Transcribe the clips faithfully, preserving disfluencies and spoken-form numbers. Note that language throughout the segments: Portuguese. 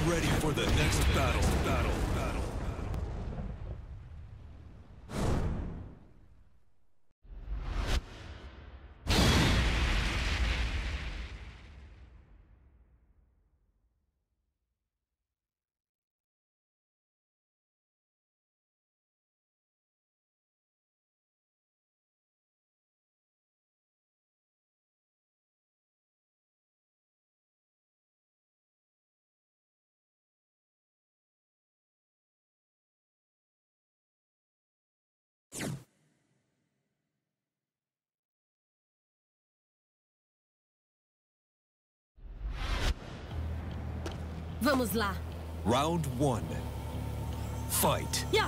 ready for the next battle. Battle. Battle. Vamos lá. Round one. Fight. Yeah.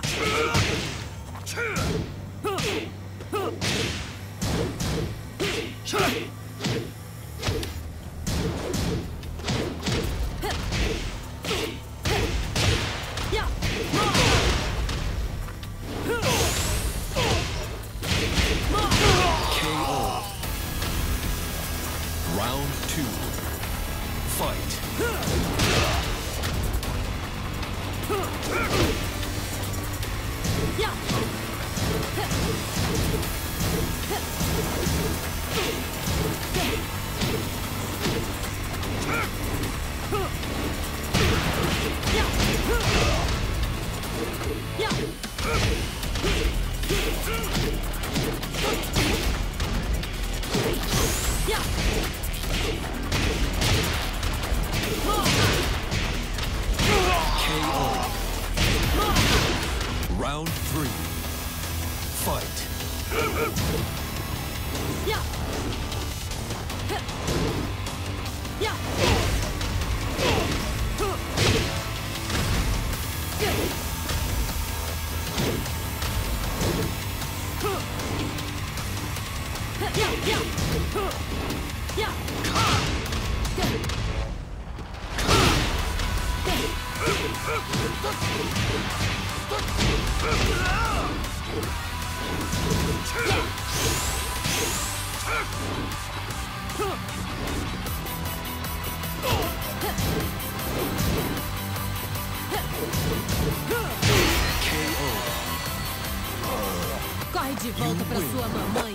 K O. Round two. Fight. Round three. Fight. Yeah. Yeah. Corre de volta pra sua mamãe.